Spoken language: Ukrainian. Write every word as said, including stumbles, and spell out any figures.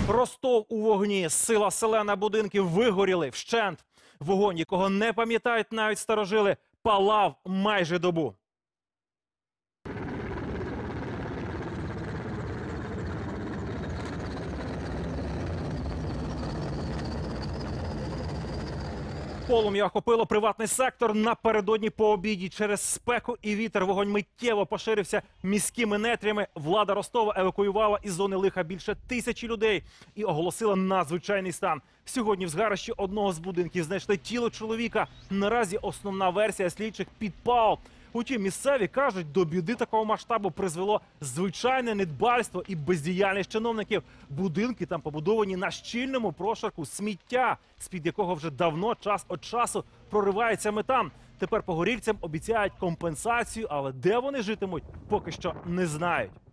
Ростов у вогні. Сила селена будинків вигоріли вщент. Вогонь, якого не пам'ятають навіть старожили, палав майже добу. Полум'я охопило приватний сектор напередодні по обіді. Через спеку і вітер вогонь миттєво поширився міськими нетрями. Влада Ростова евакуювала із зони лиха більше тисячі людей і оголосила надзвичайний стан. Сьогодні в згарищі одного з будинків знайшли тіло чоловіка. Наразі основна версія слідчих – підпал. Утім, місцеві кажуть, до біди такого масштабу призвело звичайне недбальство і бездіяльність чиновників. Будинки там побудовані на щільному прошарку сміття, з-під якого вже давно час від часу проривається метан. Тепер погорільцям обіцяють компенсацію, але де вони житимуть, поки що не знають.